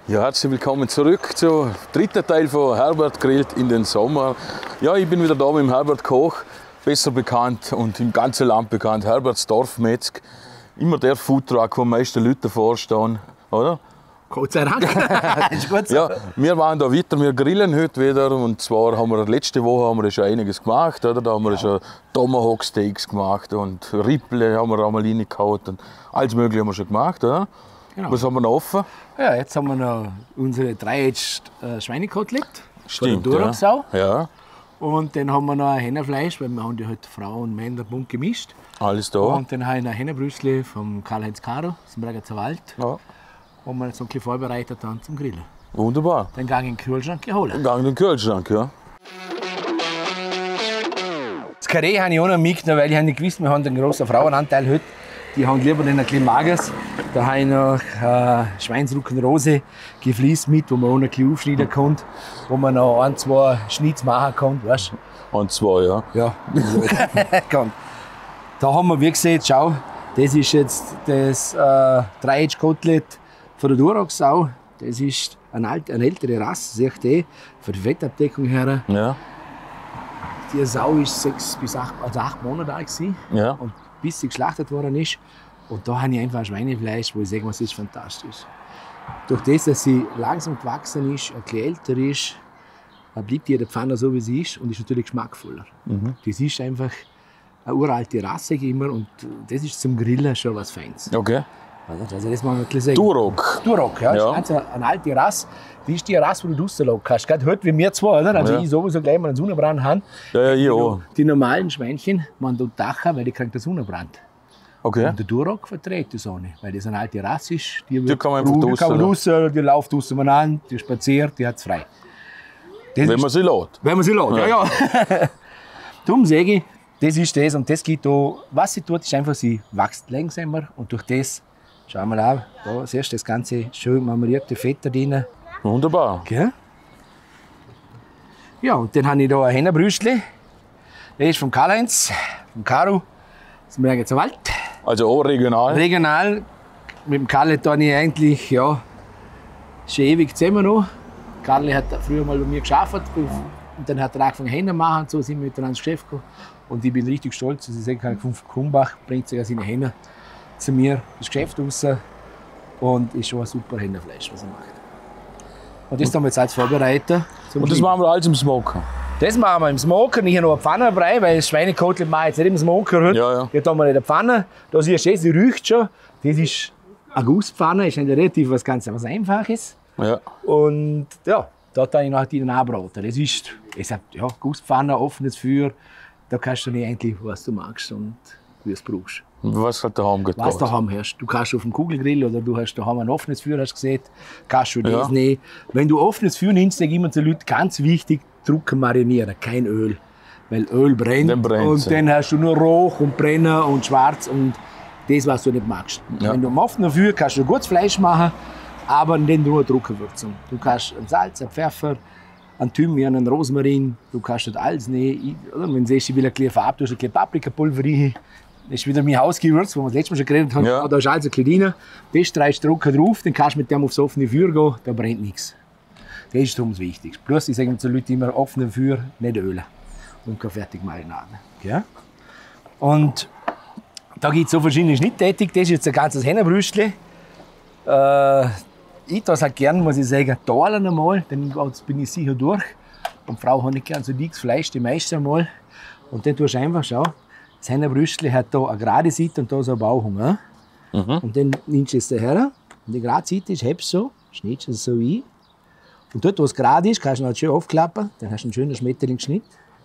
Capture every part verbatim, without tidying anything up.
Ja, herzlich willkommen zurück zum dritten Teil von Herbert grillt in den Sommer. Ja, ich bin wieder da mit dem Herbert Koch, besser bekannt und im ganzen Land bekannt, Herberts Dorfmetzg. Immer der Foodtruck, wo die meisten Leute davor stehen, oder? Gott sei Dank. Ist gut so. Ja, wir waren da weiter, wir grillen heute wieder. Und zwar haben wir letzte Woche haben wir schon einiges gemacht. Oder? Da haben wir schon Tomahawk Steaks gemacht und Ripple haben wir einmal reingehauen. Und alles Mögliche haben wir schon gemacht. Oder? Genau. Was haben wir noch offen? Ja, jetzt haben wir noch unsere drei-Edged äh, Schweinekotelett. Stimmt, von der Duroxau. Ja. Ja, Und dann haben wir noch ein Hähnerfleisch, weil wir haben die halt Frauen und Männer bunt gemischt. alles da. Und dann habe ich ein Hähnerbrüstle vom Karl-Heinz Caro aus dem Bregenzer Wald. Ja. Und wir so ein bisschen vorbereitet haben zum Grillen. Wunderbar. Dann gehe ich in den Kühlschrank geholt. Gang in den Kühlschrank, ja. Das Karree habe ich auch noch mitgenommen, weil ich nicht gewusst, wir haben einen großen Frauenanteil heute. Die haben lieber den ein bisschen mageres. Da habe ich noch äh, Schweinsrückenrose gefliest mit, wo man auch noch ein bisschen aufschneiden kann. Wo man noch ein, zwei Schnitz machen kann. Weißt? Und zwei, ja. Ja, kann. Da haben wir, wie gesagt, schau, das ist jetzt das äh, drei-Edge-Kotelett von der Duroxau. Das ist eine, alte, eine ältere Rasse, seht ihr, von der Fettabdeckung her. Ja. Die Sau ist sechs bis acht, also acht Monate alt gewesen, Ja. und bis sie geschlachtet worden ist. Und da habe ich einfach ein Schweinefleisch, wo ich sage, es ist fantastisch. Durch das, dass sie langsam gewachsen ist, ein bisschen älter ist, bleibt die in der Pfanne so, wie sie ist, und ist natürlich geschmackvoller. Mhm. Das ist einfach eine uralte Rasse immer, und das ist zum Grillen schon was Feines. Okay. Also das muss man wirklich sagen. Duroc. Duroc, ja. Ja. Das ist ganz eine, eine alte Rasse. Die ist die Rasse, die du rauslassen kannst. Gerade heute wie wir zwei, oder? Also Ja. ich sowieso gleich mal einen Sonnenbrand haben. Ja, ja, ich auch. Die normalen Schweinchen, man tut Dacher, weil die kriegen den Sonnenbrand. Okay. Und der Duroc verträgt das auch nicht, weil das eine alte Rasse ist. Die, Die kann man einfach die kann man draussen raus, die läuft draussen umeinander, die spaziert, die hat es frei. Das Wenn ist- man sie lässt. Wenn man sie lässt, ja, Ja. ja. Darum sage ich, das ist das, und das gibt auch, was sie tut, ist einfach, sie wächst langsamer, und durch das, schau mal an, da siehst du das ganze schön marmorierte Fett da drin. Wunderbar. Gell? Ja, und dann habe ich hier ein Hähnerbrüstle. Das ist vom Karl-Heinz, vom Caro, aus dem Bregenzer Wald. Also auch regional. Regional, mit dem Karl habe ich eigentlich, ja, schon ewig zusammen noch. Karl hat früher mal bei mir gearbeitet, und dann hat er angefangen Hähner zu machen, und so sind wir miteinander ins Geschäft gekommen. Und ich bin richtig stolz, dass ich sagen kann, von Krumbach bringt sogar seine Hähner zu mir ins Geschäft raus, und ist schon ein super Hähnerfleisch, was er macht. Und das haben wir jetzt als vorbereitet. zum Und das Schneiden. machen wir alles im Smoker. Das machen wir im Smoker. Ich habe noch eine Pfanne dabei, weil das Schweinekotelett mache ich jetzt nicht im Smoker heute. Ja, ja. Hier haben wir in der Pfanne. Da siehst du, sie riecht schon. Das ist eine Gusspfanne, ist eigentlich relativ was ganz was Einfaches. Ja. Und ja, da habe ich noch die anbraten. Das ist, ich sag, ja, Gusspfanne, offenes Feuer. Da kannst du nicht eigentlich, was du magst und wie du es brauchst. Was hat der Heim Was getan? du daheim hast. Du kannst auf dem Kugelgrill, oder du hast daheim ein offenes Feuer, hast du gesehen, kannst du das Ja. nehmen. Wenn du offenes Feuer nimmst, sage ich immer zu den Leuten, ganz wichtig, trocken marinieren, kein Öl. Weil Öl brennt, Dann brennt's, und ja. dann hast du nur Rauch und Brennen und Schwarz und das, was du nicht magst. Ja. Wenn du am offenen Feuer kannst du gutes Fleisch machen, aber nicht nur Trockenwürzung. Du kannst ein Salz, ein Pfeffer, ein Thymian, ein Rosmarin, du kannst das alles nehmen. Ich- Oder? Wenn du siehst, ich will ein bisschen Farbe, du hast ein bisschen Paprikapulver rein. Das ist wieder mein Hausgewürz, wo wir das letzte Mal schon geredet haben. Ja. Da ist alles ein bisschen rein. Das streichst du trocken drauf, dann kannst du mit dem aufs offene Feuer gehen, da brennt nichts. Das ist darum das Wichtigste. Plus, ich sage zu den Leuten immer, offene Feuer, nicht ölen. Und keine fertige Marinade. Ja? Und da gibt es so verschiedene Schnitttätig. Das ist jetzt ein ganzes Hähnerbrüstle. Äh, ich das halt gern, muss ich sagen, teilen einmal, dann bin ich sicher durch. Und die Frau hat nicht gern so dickes Fleisch, die meisten einmal. Und dann tust du einfach, schau, das Hähnerbrüstle hat hier eine gerade Seite und hier so eine Bauchung. Ja? Mhm. Und dann nimmst du es daher. Und die gerade Seite ist, hebst du so, schneidest es so ein. Und dort, wo es gerade ist, kannst du noch schön aufklappen. Dann hast du einen schönen Schmetterlingsschnitt.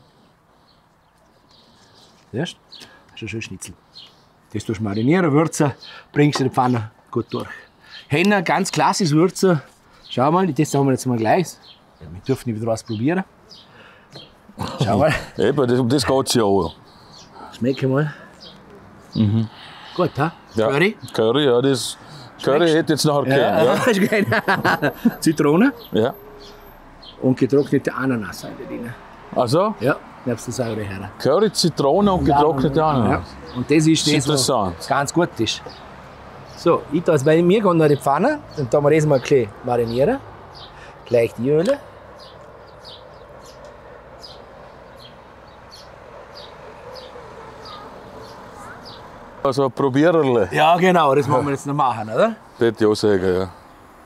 Siehst du? Hast du einen schönen Schnitzel. Das tust du marinieren, würzen, bringst du in die Pfanne gut durch. Hähner, ganz klassisch würzen. Schau mal, das haben wir jetzt mal gleich. Ja, wir dürfen nicht wieder was probieren. Schau mal, Eben, das, um das geht es ja auch. schmecke mal. Gut, ha? Ja. Curry. Curry, ja, das Curry Schmeckst? hätte jetzt nachher gern. Ja. ist geil. Zitrone Ja. und getrocknete Ananas da drin. Also, Ja, nebst der saure her. Curry, Zitrone und getrocknete Ananas. Ja. Und das ist Das ist das, was interessant. ganz gut ist. So, ich tue es bei mir gehen noch die Pfanne. Dann tun wir das mal ein bisschen marinieren. Gleich die Öle. Also ein Probiererle, Ja, genau, das wollen wir jetzt noch machen, oder? würde ich auch sagen. Ja.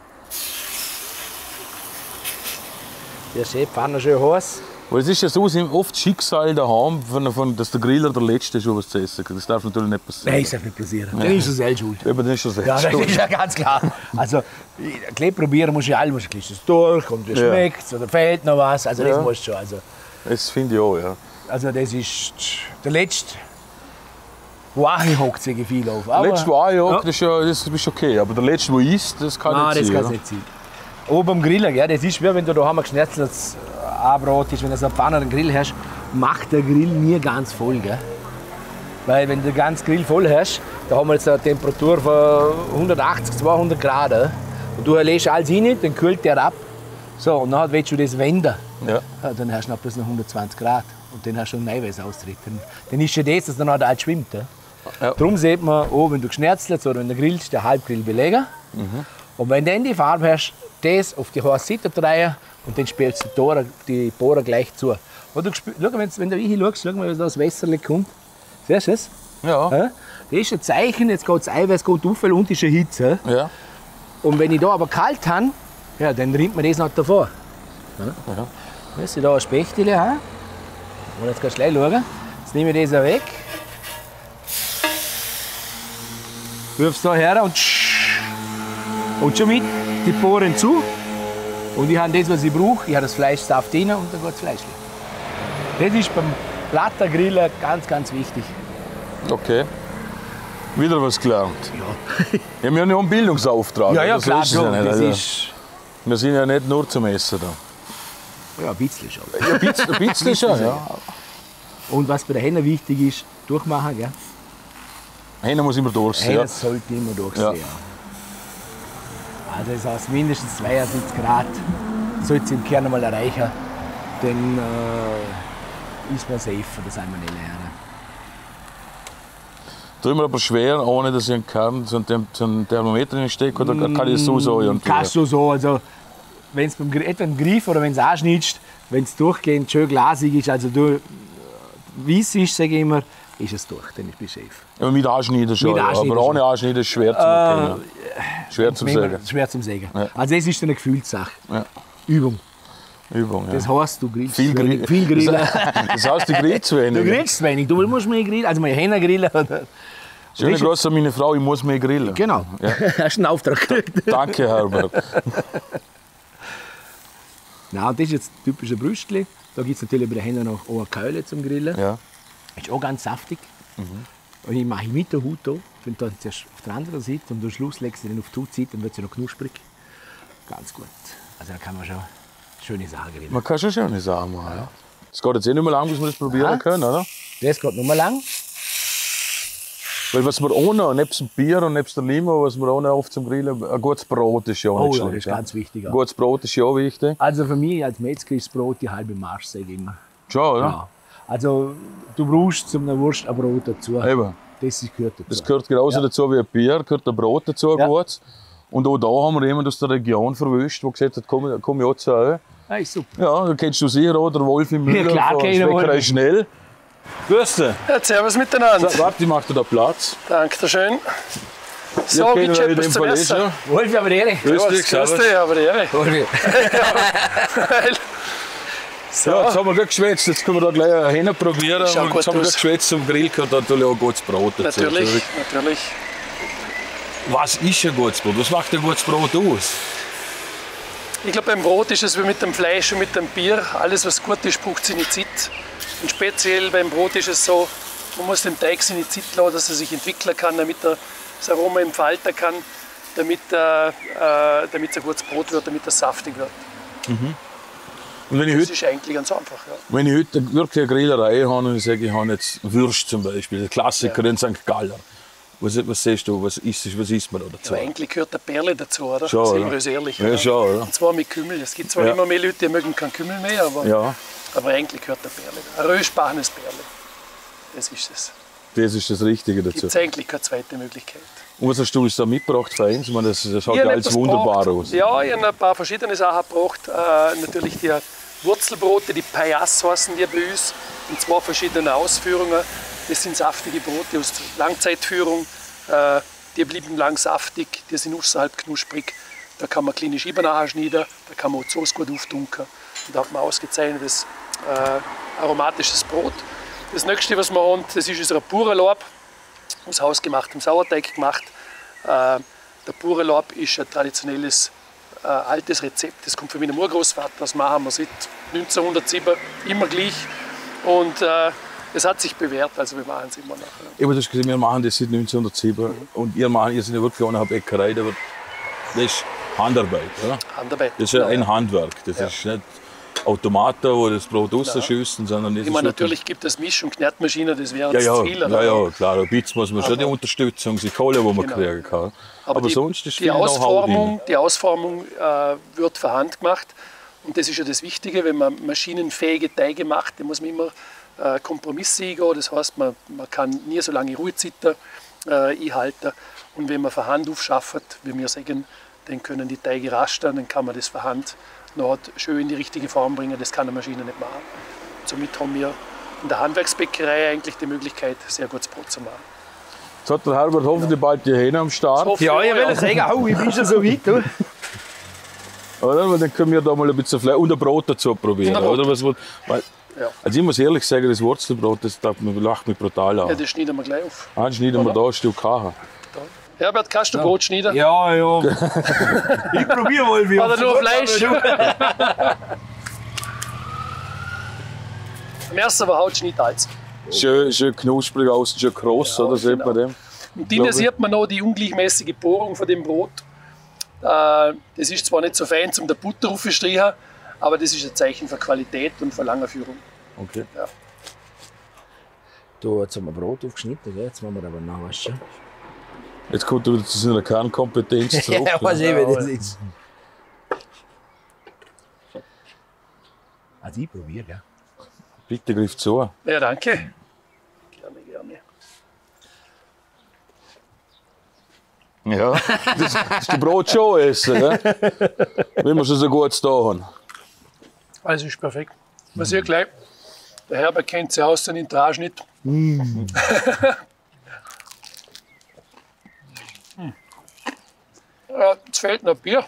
Der schön, Pfanne schön heiß. Weil es ist ja so, es ist oft Schicksal daheim, von, von, dass der Griller der Letzte ist, der was zu essen kriegt. Das darf natürlich nicht passieren. Nein, das darf nicht passieren. Dann ist er selbst schuld. Eben, das ist schon sehr Ja, das schuld. ist ja ganz klar. Also, ein bisschen probieren musst du ja alles. Ist es durch und es Ja. schmeckt oder fehlt noch was. Also, das Ja. musst du schon. Also, Das finde ich auch, ja. also, das ist der letzte. Woche hockt sich viel auf. Aber, Der letzte war ja, Ja. das ist ja das ist okay. Aber der letzte, der isst, das kann Nein, das nicht sein. kann es oder? nicht sein. Oben beim Grillen, gell, das ist wie wenn du daheim ein geschnetzeltes Brot ist, wenn du so einen Pfanne oder einen Grill hast, macht der Grill nie ganz voll. Gell? Weil wenn du den ganzen Grill voll hast, da haben wir jetzt eine Temperatur von hundertachtzig, zweihundert Grad. äh, Und du lässt alles rein, dann kühlt der ab. So, und dann willst du das wenden. Ja. Ja, dann hast du noch plus noch hundertzwanzig Grad. Und dann hast du einen Eiweißaustritt. Dann, dann ist ja das, dass dann halt alles schwimmt. Ja? Ja. Darum sieht man, oh, wenn du geschnetzelt oder wenn du grillst, den Halbgrill belegen. Mhm. Und wenn du dann die Farbe hast, das auf die heiße Seite drehen und dann spielst du die Tore, die Bohrer gleich zu. Und du spür, schau, wenn du hier schaust, schau mal, wie das Wässerchen kommt. Siehst du das? Ja. Ja? Das ist ein Zeichen, jetzt geht das Eiweiß geht auf und ist eine Hitze. Ja. Und wenn ich da aber kalt habe, ja, dann rinnt mir das nicht davor. Ja? Ja. Das ist da ein Spechtel. Ja? Und jetzt kannst du gleich schauen. Jetzt nehme ich das weg. Wirfst da her und und schon mit die Poren zu. Und ich habe das, was ich brauche. Ich habe das Fleischsaft drin und dann geht das Fleisch. Das ist beim Plattergrillen ganz, ganz wichtig. Okay. Wieder was gelernt. Ja, Ja, wir haben ja einen Bildungsauftrag. ja, ja oder? So klar, ist es ja schon. nicht. Das Also, ist wir sind ja nicht nur zum Essen da. ja, ein bisschen schon. Ja, ein bisschen, ein bisschen schon, ja. Und was bei der Henne wichtig ist, durchmachen. Gell? Einer muss immer durchsehen. Henne Ja. sollte immer durchsehen. Ja. Ja. Also das heißt, mindestens zweiundsiebzig Grad sollte es im Kern einmal erreichen. Dann äh, ist man safe, das einmal nicht lernen. Tut mir aber schwer, ohne dass ich einen Kern, so einen so einen Thermometer stecke, oder kann ich das so sagen? irgendwie? Kannst du so, also wenn es beim Gr- etwa im Griff oder wenn es anschneidest, wenn es durchgehend schön glasig ist, also du weiss ist, sage ich immer, ist es durch, dann bist du safe. Ja, mit Anschneiden schon, Mit ja. Anschneiden aber ohne schon. Anschneiden ist schwer zu erkennen. Schwer zu Manchmal sagen. Schwer zum Sagen. Ja. Also das ist eine Gefühlssache. Ja. Übung. Übung, ja. Das heißt, du grillst Viel zu wenig- Grill- viel Grillen. Das heißt, ich grill zu wenig. Du grillst zu wenig, du musst mehr grillen, also mehr Hähner grillen. Oder? Schöne Weißt du- Grüße an meine Frau, ich muss mehr grillen. Genau, Ja. hast du einen Auftrag gekriegt. Danke, Herbert. Nein, das ist jetzt typische Brüstli. Da gibt es natürlich bei den Hähnern noch auch eine Keule zum Grillen. Ja. Ist auch ganz saftig. Und ich mache mit der Haut hier. Wenn du dann zuerst auf der anderen Seite und am Schluss legst du den auf die Haut, dann wird sie noch knusprig. Ganz gut. Also da kann man schon schöne Sachen grillen. Man kann schon schöne Sachen machen. Ja. Es geht jetzt eh nicht mehr lang, bis wir das probieren Aha. können, oder? Das geht noch mal lang. Weil was wir auch noch, nebst dem Bier und nebst der Limo, was wir auch noch oft zum Grillen, ein gutes Brot ist ja auch Oh nicht ja, das schlecht. ist ganz wichtig. Ein Ja. gutes Brot ist ja auch wichtig. Also für mich als Metzger ist das Brot die halbe Marsch, sage ich immer. Schon, oder? Ja. Also du brauchst zum einer Wurst ein Brot dazu. Eben. Das ist gehört dazu. Das gehört genauso Ja. dazu wie ein Bier, gehört ein Brot dazu, Ja. gut. Und auch da haben wir jemanden aus der Region verwischt, der gesagt hat, komm, komm ich auch zu euch. Ah, ist super. Ja, da kennst du sicher auch, der Wolf im Müller klar von kenn ich den Bäckerei Wolf. Schnell. Grüß dich. Ja, servus miteinander. So, warte, ich mach dir da Platz. Dankeschön. So, Ja, gibt's kennen wir in etwas dem zum Fall eh Essen? schon. Wolf, aber die Ehre. Grüß dich, Grüß servus. dich, aber die Ehre. Wolfi. So, Ja, jetzt haben wir gerade geschwätzt, jetzt können wir da gleich einen Hähner probieren. Schaut Und gut jetzt haben wir aus. gerade geschwätzt, zum Grill gehört natürlich auch gutes Brot dazu. natürlich, natürlich. Was ist ein gutes Brot? Was macht ein gutes Brot aus? Ich glaube, beim Brot ist es wie mit dem Fleisch und mit dem Bier. Alles, was gut ist, braucht seine Zeit. Und speziell beim Brot ist es so, man muss dem Teig seine Zeit lassen, dass er sich entwickeln kann, damit er das Aroma entfalten kann, damit, er, äh, damit es ein gutes Brot wird, damit es saftig wird. Und wenn ich Das heute, ist eigentlich ganz einfach. Ja. wenn ich heute wirklich eine Grillerei habe und ich sage, ich habe jetzt Würst zum Beispiel, der Klassiker in Sankt Galler. Was, was siehst du, was isst, was isst man da dazu? Aber eigentlich gehört der Perle dazu, oder? Schon, Sehen oder? wir uns ehrlich. Ja, oder? schon, oder? Und zwar mit Kümmel. Es gibt zwar Ja. immer mehr Leute, die mögen keinen Kümmel mehr, aber, Ja, aber eigentlich gehört der Perle. Ein röstbarenes Perle. Das ist es. das ist das Richtige dazu. Gibt es eigentlich keine zweite Möglichkeit. Und was hast du uns da mitgebracht für eins? Ich meine, das, das schaut Ich ja hab alles etwas wunderbar gebracht. aus. Ja, ich habe ein paar verschiedene Sachen gebracht. Äh, natürlich die Wurzelbrote, die Payas heißen die bei uns, in zwei verschiedenen Ausführungen. Das sind saftige Brote aus Langzeitführung. Äh, die bleiben lang saftig, die sind außerhalb knusprig. Da kann man kleine Scheiben nachschneiden, da kann man auch die Sauce gut auftunken. Und da hat man ausgezeichnetes äh, aromatisches Brot. Das nächste, was wir haben, das ist unser Bauernlaub, aus hausgemachtem Sauerteig gemacht. Äh, der Bauernlaub ist ein traditionelles, äh, altes Rezept. Das kommt von meinem Urgroßvater. Das machen wir seit neunzehnhundertsieben immer gleich. Und äh, es hat sich bewährt, also wir machen es immer noch. Ich habe das gesehen, wir machen das seit neunzehnhundertsieben. Mhm. Und ihr, machen, ihr seid ja wirklich ohne Bäckerei, aber das ist Handarbeit. Oder? Handarbeit. Das ist ja ein ja. Handwerk. Das Ja. ist nicht Automaten, wo das Brot rausschießen, sondern das Ich ist meine, wirklich- natürlich gibt es Misch- und Knetmaschinen, das wäre Ja, uns ja, zu viel. ja, aber- ja, klar, ein bisschen muss man schon die Unterstützung sich holen, die man Genau. kriegen kann. Aber, die, sonst ist die viel Know-how Ausformung, drin. die Ausformung äh, wird von Hand gemacht. Und das ist ja das Wichtige, wenn man maschinenfähige Teige macht, dann muss man immer äh, Kompromisse eingehen. Das heißt, man, man kann nie so lange Ruhezeiten äh, einhalten. Und wenn man von Hand aufschafft, wie wir sagen, dann können die Teige rastern, dann kann man das von Hand noch schön in die richtige Form bringen. Das kann eine Maschine nicht machen. Somit haben wir in der Handwerksbäckerei eigentlich die Möglichkeit, sehr gutes Brot zu machen. Jetzt hat der Herbert hoffentlich bald die Hähne am Start. hoffe Ja, ich auch, will sagen, oh, ich bin schon so weit. Du. Oder? Weil dann können wir da mal ein bisschen Fleisch und ein Brot dazu probieren. Und ein Brot. Oder? Was, weil, Ja. also ich muss ehrlich sagen, das Wurzelbrot, das darf mich, lacht mich brutal an. Ja, das schneiden wir gleich auf. Dann schneiden wir Oder? da ein Stück Kacher. Herbert, kannst du Brot schneiden? Ja, ja. Ich probiere mal, wie Oder nur Fleisch? Am ersten war Haut nicht als. Schön, schön knusprig außen, schön kross, Ja, oder? Sieht genau. man dem? Und drinnen Glaube ich. sieht man noch die ungleichmäßige Porung von dem Brot. Äh, Das ist zwar nicht so fein zum der Butter aufzustreichen, aber das ist ein Zeichen für Qualität und für lange Führung. Okay. Da, jetzt haben wir Brot aufgeschnitten, gell? Jetzt machen wir aber noch was. Jetzt kommt er wieder zu seiner Kernkompetenz zurück. Ja, weiß ich, wie das ist. Also ich probiere, gell? Bitte griff zu. Ja, danke. Gerne, gerne. Ja, das, das ist die Brot schon essen, gell? Wenn wir schon so gut da haben. Alles ist perfekt. Man sieht gleich, der Herbert kennt sich aus, den Trage nicht. Mm. Ja, jetzt fehlt noch Bier.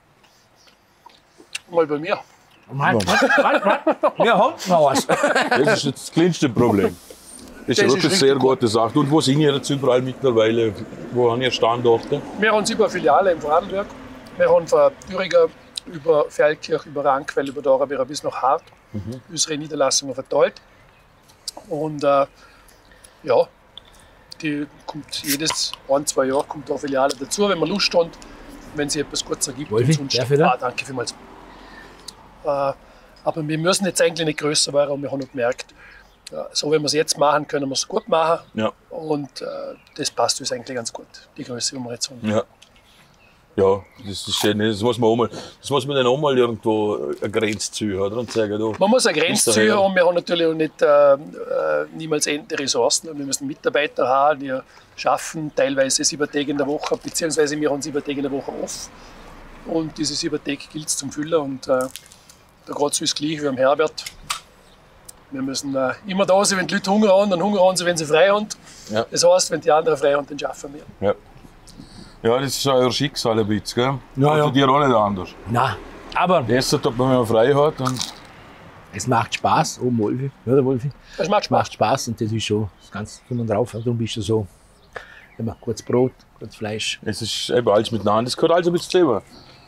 Mal bei mir. Mann, Mann, Mann. Wir haben noch was. Das ist jetzt das kleinste Problem. Das ist Das ist wirklich richtig sehr gute Sache. Und wo sind ihr jetzt überall mittlerweile? Wo haben ihr Standorte? Wir haben über Filiale im Vorarlberg. Wir haben von Thüringen über Feldkirch, über Rankwell, über Dorabera bis nach Hart Mhm. unsere Niederlassungen verteilt. Und äh, ja, die kommt jedes ein, zwei Jahre kommt da eine Filiale dazu, wenn man Lust hat, wenn sich etwas kurz ergibt. Wolfi, Und sonst- darf ich da? Ah, danke vielmals. Äh, aber wir müssen jetzt eigentlich nicht größer werden und wir haben auch gemerkt, ja, so wie wir es jetzt machen, können wir es gut machen. Ja. Und äh, das passt uns eigentlich ganz gut, die Größe, die wir jetzt haben. Ja. Ja, das ist schön. Das muss man, auch mal, das muss man dann auch mal irgendwo eine Grenze ziehen, oder? Und sagen, du, Man muss eine Bis Grenze dahin. ziehen und wir haben natürlich auch nicht, äh, äh, niemals endende Ressourcen. Wir müssen Mitarbeiter haben, die schaffen teilweise sieben Tage in der Woche, beziehungsweise wir haben sieben Tage in der Woche off. Und diese sieben Tage gilt es zum Füllen. Und äh, da geht es uns gleich wie am Herbert. Wir müssen äh, immer da sein, wenn die Leute Hunger haben, dann hungern haben sie, wenn sie frei haben. Ja. Das heißt, wenn die anderen frei haben, dann schaffen wir. ja. Ja, das ist euer Schicksal ein bisschen, gell? Ja, ja. Für dir auch nicht anders. Nein, aber Essen tut man, wenn man frei hat. Und es macht Spaß, oben Wolfi. Ja, der Wolfi. Das macht Es Spaß. macht Spaß und das ist schon das Ganze von und drauf. Darum bist du so, wenn man kurz Brot, kurz Fleisch. es ist eben alles miteinander. Das gehört alles ein bisschen zusammen.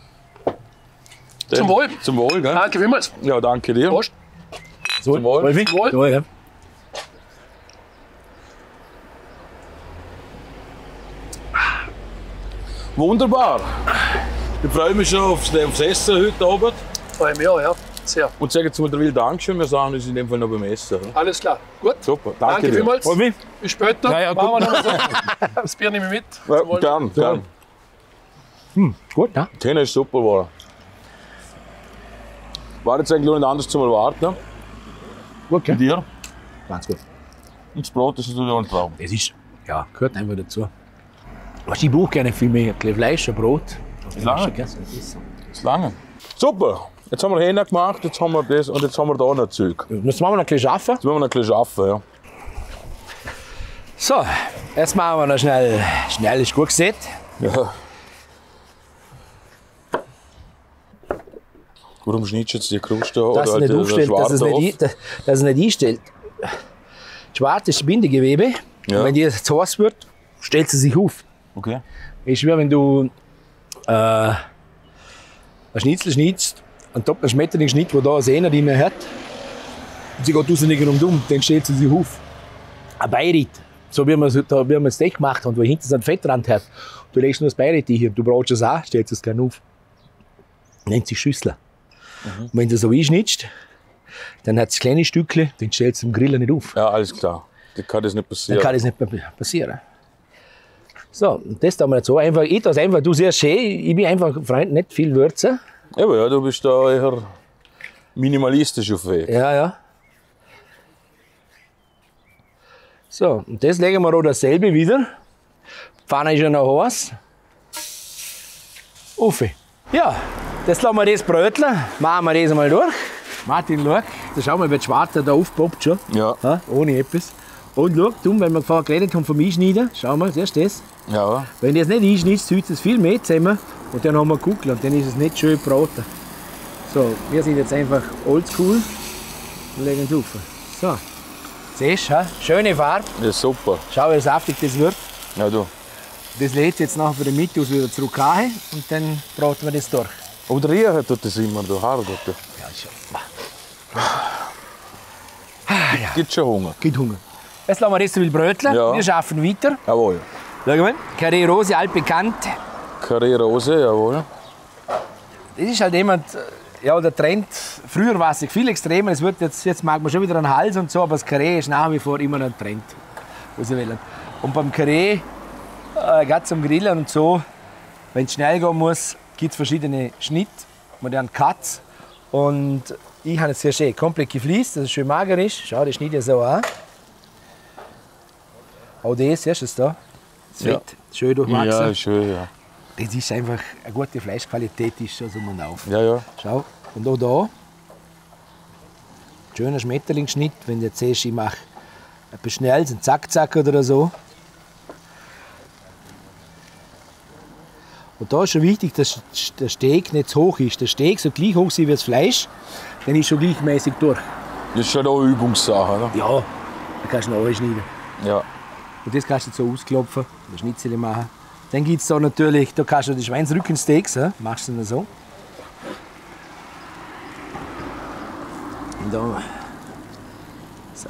Zum Wohl. Zum Wohl, gell? Danke vielmals. Ja, danke dir. Prost. So, Zum Wohl. Wolfi. Zum Wohl. So, ja. Wunderbar. Ich freue mich schon aufs, aufs Essen heute Abend. Freue mich auch, ja. Sehr. Und sage jetzt mal der Will Dankeschön. Wir sagen uns in dem Fall noch beim Essen. Oder? Alles klar. Gut. Super, danke, Danke dir. vielmals. Wolfi. Bis später. Ja, ja, Machen gut. wir noch mal so. Das Bier nehme ich mit. Ja, Zum Wohl. gern, gern. Hm, gut, ne? Die ist super geworden. War jetzt eigentlich auch nicht anders zum Erwarten. Ne? Gut, Bei gell? dir? Ganz gut. Und das Brot ist natürlich auch ein Traum. Das ist, ja, gehört einfach dazu. Ich brauche gerne viel mehr. Ein bisschen Fleisch, ein Brot. Das lange. Das lange. Super. Jetzt haben wir Hähner gemacht, jetzt haben wir das und jetzt haben wir da noch Zeug. Jetzt machen wir noch ein bisschen arbeiten. Jetzt müssen wir noch ein bisschen arbeiten, ja. So, jetzt machen wir noch schnell. Schnell ist gut gesät. Ja. Warum schneidest du jetzt die Kruste an? Dass es nicht aufstellt, dass es nicht, dass es nicht einstellt. Das Schwarze ist Bindegewebe. Ja. Und wenn die zu heiß wird, stellt sie sich auf. Okay. Ist wie wenn du äh, ein Schnitzel schnittst und da einen Schmetterling schnitt, der da eine Sehne drin hat. Und sie geht raus und um, dann stellt sie sich auf. Ein Beiritt, so wie wir es da, wie wir das Steak gemacht haben, wo hinten so einen Fettrand hat. Du legst nur das Beiritt hier, du brauchst es auch, stellst es gerne auf. Nennt sich Schüssel. Mhm. Und wenn du so einschnittst, dann hat es kleine Stückchen, dann stellst du im Grillen nicht auf. Ja, alles klar. Dann kann das nicht passieren. Dann kann das nicht mehr passieren. So, und das tun wir jetzt so einfach. Ich das einfach, du siehst schön, ich bin einfach ein Freund, nicht viel Würze. Aber ja, du bist da eher minimalistisch auf Weg. Ja, ja. So, und das legen wir auch dasselbe wieder. Die Pfanne ist ja noch heiß. Auf. Ja, das lassen wir das bröteln. Machen wir das einmal durch. Martin, schau, da schau mal, wie das Schwarze da aufpoppt schon. Ja. Ja, ohne etwas. Und schau, dumm, wenn wir vorher geredet haben vom Einschneiden, schau mal, siehst du das? Ja. Wenn du das nicht einschneidest, zieht es viel mehr zusammen und dann haben wir Kugeln und dann ist es nicht schön gebraten. So, wir sind jetzt einfach oldschool und legen es auf. So, siehst du, schöne Farbe. Ja, super. Schau, wie saftig das wird. Ja, du. Das lädt jetzt nachher von der Mitte aus wieder zurück an und dann braten wir das durch. Und riechen tut das immer, du hart. Du. Ja, ist ja. Ah, ja. Gibt schon Hunger. Gibt Hunger. Jetzt lassen wir das ein bisschen bröteln. Ja. Wir arbeiten weiter. Jawohl. Schau mal, Carré Rose, altbekannt. Carré Rose, jawohl. Das ist halt jemand, ja, der Trend. Früher war es viel extremer. Es wird jetzt, jetzt mag man schon wieder einen Hals und so, aber das Carré ist nach wie vor immer ein Trend. Was ich will. Und beim Carré, äh, gerade zum Grillen und so, wenn es schnell gehen muss, gibt es verschiedene Schnitte, moderne Cuts. Und ich habe jetzt sehr schön komplett gefliest, dass es schön mager ist. Schau, das schneide ich so an. Auch das, siehst du es da? Das Fett, ja. Schön durchwachsen. Ja, schön, ja. Das ist einfach eine gute Fleischqualität, ist schon so man auf. Ja, ja. Schau, und auch da, schöner Schmetterlingsschnitt, wenn du jetzt siehst, ich mache etwas Schnelles, ein Zack-Zack oder so. Und da ist schon wichtig, dass der Steak nicht zu hoch ist. Der Steak soll gleich hoch sein wie das Fleisch, dann ist schon gleichmäßig durch. Das ist schon eine Übungssache, oder? Ja, da kannst du noch schneiden. Ja. Und das kannst du so ausklopfen, ein Schnitzel machen. Dann gibt es da natürlich, da kannst du die Schweinsrückensteaks, he? Machst du dann so. Und da. So.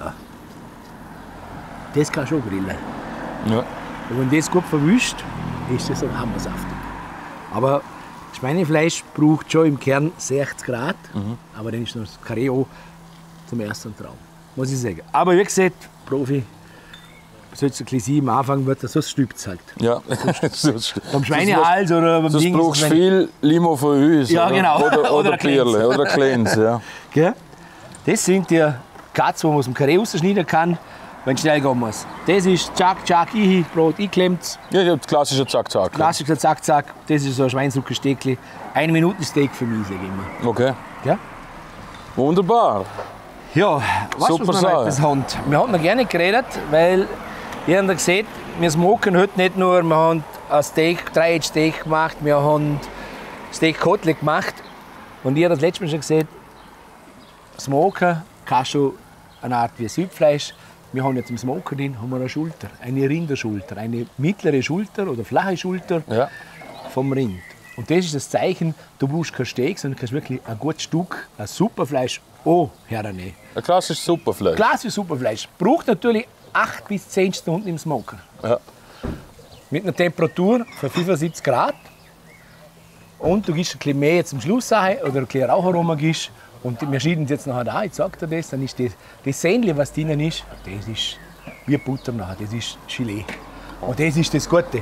Das kannst du auch grillen. Ja. Und wenn das gut verwischt, ist das auch hammersaftig. Aber das Schweinefleisch braucht schon im Kern sechzig Grad, mhm. aber dann ist das Carré auch zum ersten Traum, muss ich sagen. Aber wie gesagt, Profi, soll es ein bisschen sein, am Anfang wird das, sonst stübt es halt. Ja. Beim Schweinehals oder beim Ding. Du brauchst viel Limo von uns. Ja, oder? genau. Oder, oder Bierle, oder Kleins, ja. Gell? Das sind die Cuts, die man aus dem Carré rausschneiden kann, wenn es schnell gehen muss. Das ist Zack, Zack, ich, Brot, eingeklemmts. Ja, das klassische Zack, Zack. Klassischer Zack, Zack. Das ist so ein Schweinsrückensteakli. Ein Minuten Steak für mich, sage ich immer. Okay. Ja? Wunderbar. Ja, was Super was wir noch etwas haben. Wir haben noch gerne geredet, weil ihr habt gesehen, wir smoken heute nicht nur, wir haben ein Steak, drei Steak gemacht, wir haben Steak Kotelett gemacht. Und ihr habt das letzte Mal schon gesehen, Smoken kann schon eine Art wie Südfleisch. Wir haben jetzt im Smoker drin haben wir eine Schulter, eine Rinderschulter, eine mittlere Schulter oder flache Schulter ja. vom Rind. Und das ist das Zeichen, du brauchst kein Steak, sondern du kannst wirklich ein gutes Stück, ein Superfleisch auch hernehmen. Ein klassisches Superfleisch. Klassisches Superfleisch. Braucht natürlich acht bis zehn Stunden im Smoker. Ja. Mit einer Temperatur von fünfundsiebzig Grad. Und du gibst ein bisschen mehr zum Schluss rein, oder ein bisschen Raucharoma gibst. Und wir schneiden es jetzt nachher an, ich sag dir das, dann ist das, das Sähnchen, was drinnen ist, das ist wie Butter nachher, das ist Gelee. Und das ist das Gute.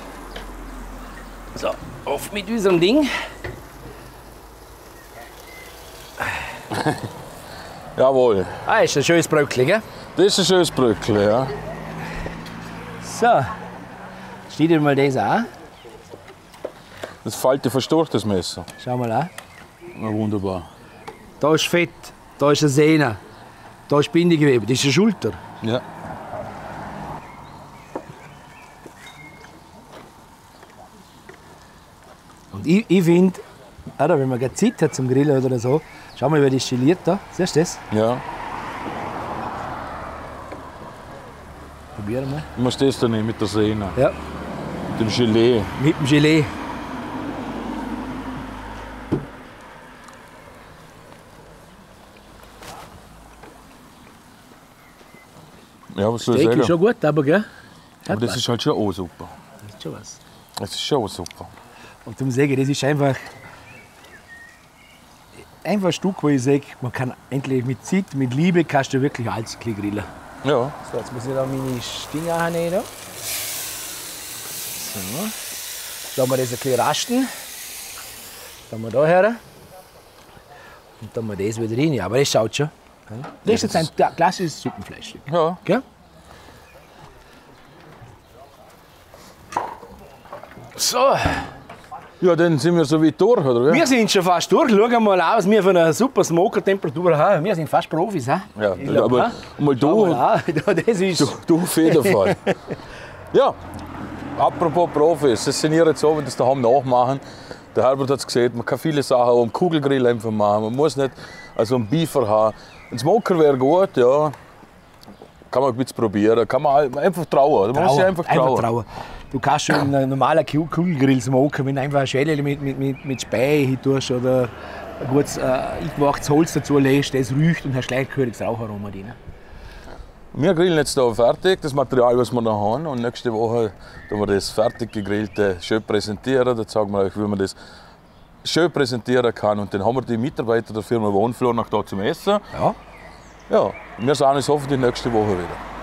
So, auf mit unserem Ding. Jawohl. Ah, ist ein schönes Bröckchen, gell? Das ist ein schönes Bröckchen, ja. So, Schneiden wir mal das an. Das Falte verstärkt das Messer. Schau mal an. Na, wunderbar. Da ist Fett, da ist eine Sehne, da ist Bindegewebe, das ist eine Schulter. Ja. Und ich, ich finde, wenn man gerade Zeit hat zum Grillen oder so, schau mal, wie das geliert da. Siehst du das? Ja. Probieren wir. Du musst das da nehmen mit der Sehne. Ja, Mit dem Gelee. mit dem Gelee. Ja, was soll ich Steak sagen? ist schon gut, aber gell? Aber das ist halt schon auch super. Das ist schon was. Das ist schon super. Und darum sage ich, das ist einfach, einfach ein Stück, wo ich sage, man kann endlich mit Zeit, mit Liebe, kannst du wirklich alles grillen. Ja. So, jetzt muss ich da meine Stinge annehmen. So. Dann wir das ein bisschen rasten. Dann wir da her. Und dann wir das wieder rein. Aber das schaut schon. Das ist jetzt ein kla- klassisches Suppenfleischstück. Ja. Gell? So, Ja, dann sind wir so weit durch, oder? wir sind schon fast durch. Schauen mal an, was wir von einer super Smoker-Temperatur haben. Wir sind fast Profis. He? Ja, Ich glaub, aber he? mal Schau du, mal an. Das ist du, du auf jeden Fall. Ja, apropos Profis, es sind jetzt so, wenn das daheim nachmachen. Der Herbert hat es gesehen, man kann viele Sachen auch am Kugelgrill einfach machen. Man muss nicht also einen Beefer haben. Ein Smoker wäre gut, ja. Kann man ein bisschen probieren, kann man einfach trauen. Man muss sich einfach trauen. trauen. Du kannst schon einen normalen Kugelgrill smoken, wenn du einfach eine Schelle mit, mit, mit, mit Spei hin tust oder ein gutes äh, eingemachtes Holz dazu legst, das riecht und hast gleich gehöriges Raucharoma drin. Wir grillen jetzt hier fertig, das Material, was wir noch haben. Und nächste Woche tun wir das fertig gegrillte schön präsentieren. Dann zeigen wir euch, wie man das schön präsentieren kann. Und dann haben wir die Mitarbeiter der Firma Wohnflor noch da zum Essen. Ja. Ja, wir sehen uns hoffentlich nächste Woche wieder.